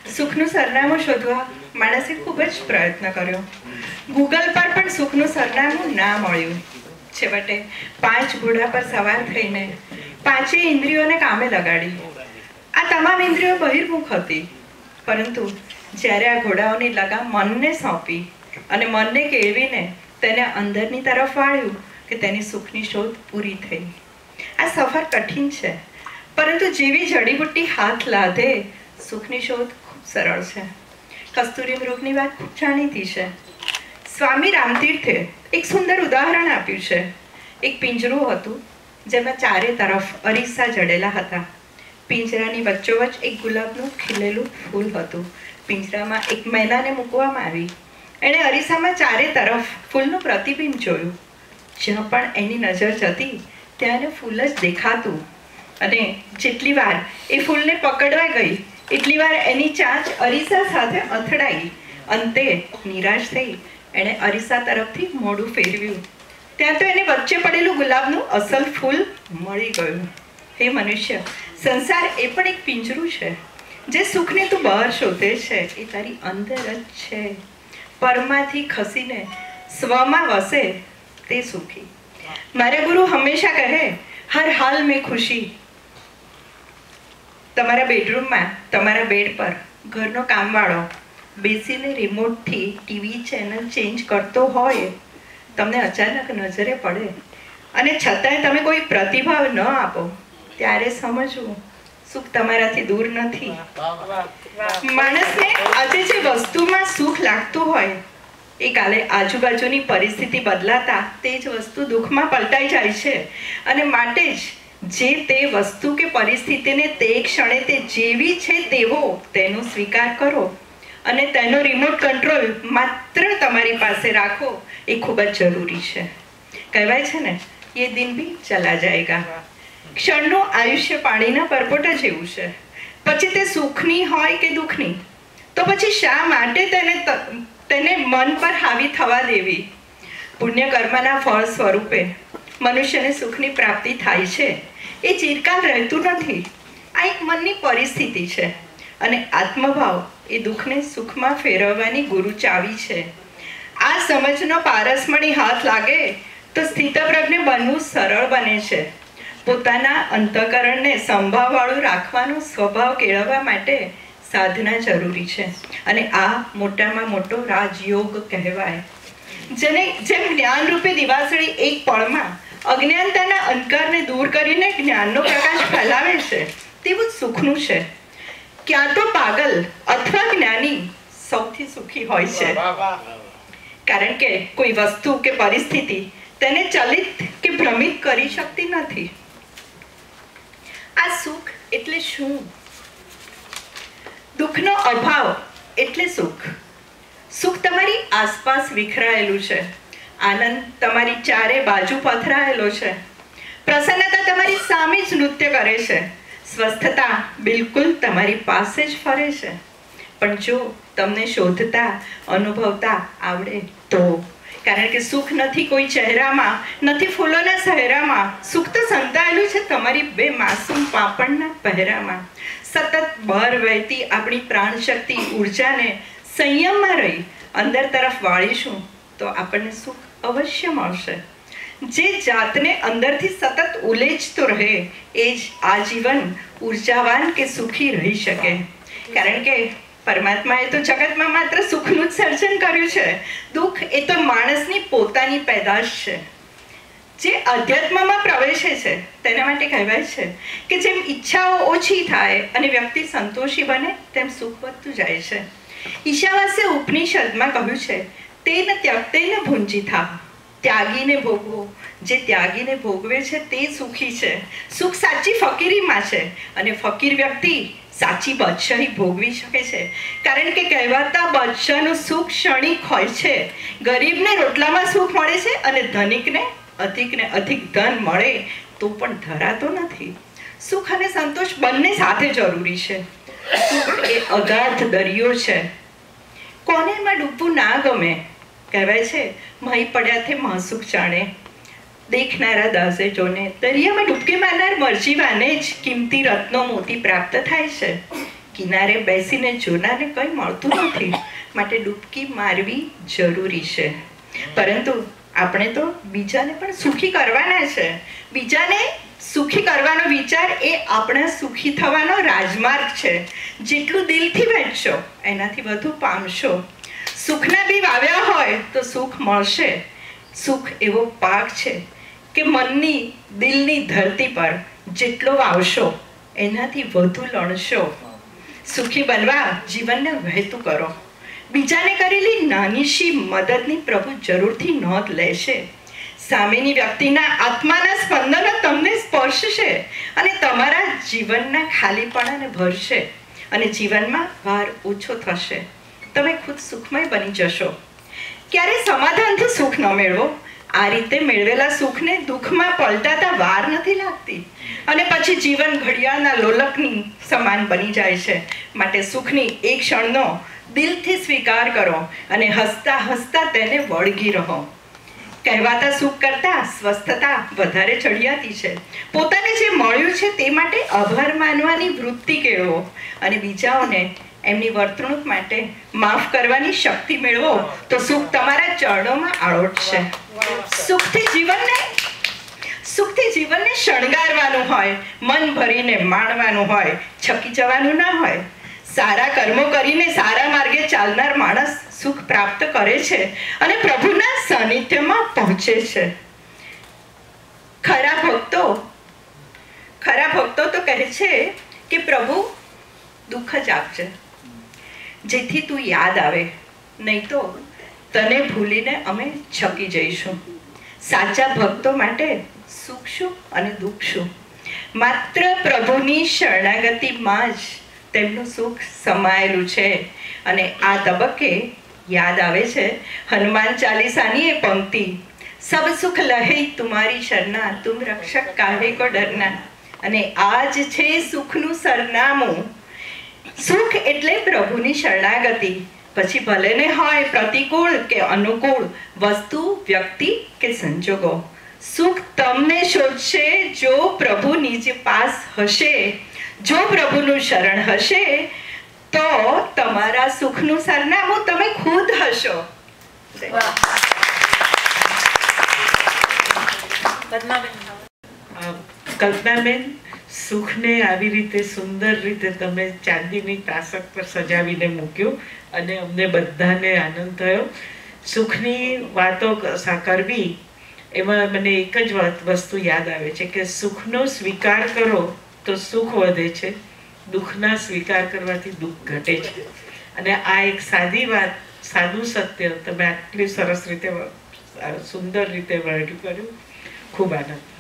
સુખનું સરનામું શોધવા માણસે ખૂબ જ પ્રયત્ન કર્યો. ગૂગલ પર પણ સુખનું સરનામું ના મળ્યું. છેવટે 5 ઘોડા પર સવાર થઈને 5 ઇન્દ્રિયોને કામે લગાડી. આ તમામ ઇન્દ્રિયો બહિર્મુખ હતી, પરંતુ જ્યારે આ ઘોડાઓની લગામ મનને સોંપી અને મનને કેળવીને તેને અંદરની તરફ વાળ્યું કે તેની સુખની શોધ પૂરી થઈ. આ સફર કઠિન છે, પરંતુ જેવી જડીબુટ્ટી હાથ લાધે સુખની શોધ ખૂબ સરળ છે. કસ્તુરી મૃગની વાત ખૂબ જાણીતી છે. સ્વામી રામતીર્થે એક સુંદર ઉદાહરણ આપ્યું છે. એક પિંજરું હતું જેમાં ચારે તરફ અરીસા જડેલા હતા. પિંજરાની વચ્ચોવચ્ચ એક ગુલાબનું ખીલેલું ફૂલ હતું. પિંજરામાં એક મૈનાને મૂકવામાં આવી. એણે અરીસામાં ચારે તરફ ફૂલનું પ્રતિબિંબ જોયું. જ્યાં પણ એની નજર જતી ત્યાં ફૂલ જ દેખાતું, અને જેટલી વાર એ ફૂલને પકડવા ગઈ એટલી વાર એની ચાંચ અરીસા સાથે અથડાઈ. અંતે નિરાશ થઈ એણે અરીસા તરફથી મોઢું ફેરવ્યું. ત્યાં તો એને વચ્ચે પડેલું ગુલાબનું અસલ ફૂલ મળી ગયું. હે મનુષ્ય, સંસાર એ પણ એક પિંજરું છે. જે સુખને તું બહાર શોધે છે એ તારી અંદર જ છે. પરમાંથી ખસીને સ્વમાં વસે તે સુખી. મારા ગુરુ હંમેશા કહે, હર હાલ મેં ખુશી. તમારા બેડરૂમમાં તમારા બેડ પર ઘરનો કામવાળો બેસીને રિમોટથી ટીવી ચેનલ ચેન્જ કરતો હોય, તમને અચાનક નજરે પડે અને છતાંય તમે કોઈ પ્રતિભાવ ન આપો, ત્યારે સમજવું સુખ તમારાથી દૂર નથી. માણસને આજે જે વસ્તુમાં સુખ લાગતું હોય એ કાલે આજુબાજુની પરિસ્થિતિ બદલાતા તે જ વસ્તુ દુઃખમાં પલટાઈ જાય છે. અને માટે જ જે તે વસ્તુ કે પરિસ્થિતિને તે ક્ષણે તે જેવી છે તેવો તેનો સ્વીકાર કરો અને તેનો રિમોટ કંટ્રોલ માત્ર તમારી પાસે રાખો, એ ખૂબ જ જરૂરી છે. કહેવાય છે ને, એ દિન ભી ચલા જાયગા. ક્ષણનું આયુષ્ય પાણીના પરપોટા જેવું છે. પછી તે સુખની હોય કે દુઃખની, તો પછી શા માટે તેને મન પર હાવી થવા દેવી? પુણ્ય કર્મના ફળ સ્વરૂપે મનુષ્યને સુખની પ્રાપ્તિ થાય છે. એ ચિરકાલ રહેતું નથી. આ એક મનની પરિસ્થિતિ છે, અને આત્મભાવ એ દુઃખને સુખમાં ફેરવવાની ગુરુ ચાવી છે. આ સમજનો પારસમણી હાથ લાગે તો સ્થિતપ્રજ્ઞ બનવું સરળ બને છે. પોતાના અંતઃકરણને સંભાવવાળું રાખવાનો સ્વભાવ કેળવવા માટે સાધના જરૂરી છે, અને આ મોટામાં મોટો રાજયોગ કહેવાય. જેમ જ્ઞાન રૂપે દિવાસળી એક પળમાં અજ્ઞાનતાના અંધકારને દૂર કરીને જ્ઞાનનો પ્રકાશ ફેલાવે છે, તેવું જ સુખનું છે. ક્યાં તો પાગલ અથવા જ્ઞાની સૌથી સુખી હોય છે, કારણ કે કોઈ વસ્તુ કે પરિસ્થિતિ તેને ચલિત કે ભ્રમિત કરી શકતી નથી. આ સુખ એટલે શું? દુઃખનો અભાવ એટલે સુખ. સુખ તમારી આસપાસ વિખરાયેલું છે. આનંદ તમારી ચારે બાજુ પથરાયેલો છે. પ્રસન્નતા તમારી સામે જ નૃત્ય કરે છે. સ્વસ્થતા બિલકુલ તમારી પાસે જ ફરે છે. પણ જો તમને શોધતા અનુભવતા આવડે તો, કારણ કે સુખ નથી કોઈ ચહેરામાં, નથી ફૂલોના સહેરામાં. સુખ તો સંતાયેલું છે તમારી બે માસૂમ પાપણના પહેરામાં. સતત બહાર વહેતી આપણી પ્રાણ શક્તિ ઉર્જાને સંયમમાં રહી અંદર તરફ વાળીશું તો આપણને સુખ અવશ્ય મળશે. જે જાતને અંદરથી સતત ઉલેચતો રહે એ જ આજીવન ઉર્જાવાન કે સુખી રહી શકે. કારણ કે પરમાત્માએ તો જગતમાં માત્ર સુખનું જ સર્જન કર્યું છે. દુઃખ એ તો માણસની પોતાની પેદાશ છે. જે અધ્યાત્મમાં પ્રવેશે છે તેના માટે કહેવાય છે કે જેમ ઈચ્છાઓ ઓછી થાય અને વ્યક્તિ સંતોષી બને, તેમ સુખ વધતું જાય છે. ઈશાવાસ્ય ઉપનિષદમાં કહ્યું છે, તેન ત્યક્તેન ભુંજીથા. ત્યાગીને ભોગવો. જે ત્યાગીને ભોગવે છે તે સુખી છે. સુખ સાચી ફકીરીમાં છે, અને ફકીર વ્યક્તિ સાચી બાદશાહી ભોગવી શકે છે. કારણ કે કહેવાતા બાદશાહનું સુખ ક્ષણિક હોય છે. ગરીબને રોટલામાં સુખ મળે છે, અને ધનિકને અધિક ધન મળે તો પણ ધરાતો નથી. સુખ અને સંતોષ બંને સાથે જરૂરી છે. સુખ એ અગાધ દરિયો છે. કોને એમાં ડૂબવું ના ગમે? કહેવાય છે, મહી પડ્યાથી મહસુખ જાણે. દેખનારા દાસે જોને દરિયામાં ડૂબકી મારનાર મરજીવાને જ કિંમતી રત્નો મોતી પ્રાપ્ત થાય છે. કિનારે બેસીને જોનારને કંઈ મળતું નથી, માટે ડૂબકી મારવી જરૂરી છે. પરંતુ આપણે તો બીજાને પણ સુખી કરવાના છે. બીજાને સુખી કરવાનો વિચાર એ આપણા સુખી થવાનો રાજમાર્ગ છે. જેટલું દિલથી વહેંચશો એનાથી વધુ પામશો. સુખના બી વાવ્યા હોય તો સુખ મળશે. સુખ એવો પાક છે કે મનની દિલની ધરતી પર જેટલો વાવશો એનાથી વધુ લણશો. સુખી બનવા જીવનને વહેતું કરો. બીજાને કરેલી નાનીશી મદદની પ્રભુ જરૂરથી નોંધ લેશે. સામેની વ્યક્તિના આત્માના સ્પંદનો તમને સ્પર્શશે અને તમારા જીવનના ખાલીપણાને ભરશે અને જીવનમાં ભાર ઓછો થશે. તમે ખુદ સુખમય બની જશો. ક્યારે સમાધાનથી સુખ ન મેળવો. આ રીતે મેળવેલા સુખને દુઃખમાં પલટાતા વાર નથી લાગતી અને પછી જીવન ઘડિયાળના લોલકની સમાન બની જાય છે. માટે સુખની એક ક્ષણનો દિલથી સ્વીકાર કરો અને હસતા હસતા તેને વળગી રહો. કહેવાતા સુખ કરતાં સ્વસ્થતા વધારે ચડિયાતી છે. પોતાને જે મળ્યું છે તે માટે આભાર માનવાની વૃત્તિ કેળવો અને બીજાઓને એમની વર્તણૂક માટે માફ કરવાની શક્તિ મેળવો તો સુખ તમારા ચરણોમાં આળોટશે. સુખથી જીવનને શણગારવાનું હોય, મન ભરીને માણવાનું હોય, છકી જવાનું ના હોય. સારા કર્મો કરીને સારા માર્ગે ચાલનાર માણસ સુખ પ્રાપ્ત કરે છે અને પ્રભુના સાનિધ્યમાં પહોંચે છે. ખરા ભક્તો તો કહે છે કે પ્રભુ દુઃખ જ આપજે જેથી તું યાદ આવે, નહીં તો તને ભૂલીને અમે છકી જઈશું. સાચા ભક્તો માટે સુખ શું અને દુઃખ શું? માત્ર પ્રભુની શરણાગતિમાં જ તેમનું સુખ સમાયેલું છે. અને આ તબક્કે યાદ આવે છે હનુમાન ચાલીસાની એ પંક્તિ, સબ સુખ લહે તુમારી શરના, તુમ રક્ષક કાહે કો ડરના. અને આ જ છે સુખનું સરનામું. સુખ એટલે પ્રભુની શરણાગતિ. પછી ભલે ને હોય પ્રતિકૂળ કે અનુકૂળ વસ્તુ, વ્યક્તિ કે સંજોગો. સુખ તમને શોધશે જો પ્રભુ નિજ પાસ હશે. જો પ્રભુનું શરણ હશે તો તમારા સુખનું સરનામું તમે ખુદ હશો. કલ્પનાબેન, સુખને આવી રીતે સુંદર રીતે તમે ચાંદીની તાસક પર સજાવીને મૂક્યું અને અમને બધાને આનંદ થયો. સુખની વાતો કરવી એમાં મને એક જ વસ્તુ યાદ આવે છે કે સુખનો સ્વીકાર કરો તો સુખ વધે છે, દુઃખના સ્વીકાર કરવાથી દુઃખ ઘટે છે. અને આ એક સાદી વાત, સાદું સત્ય તમે આટલી સરસ રીતે સુંદર રીતે વર્ણન કર્યું. ખૂબ આનંદ.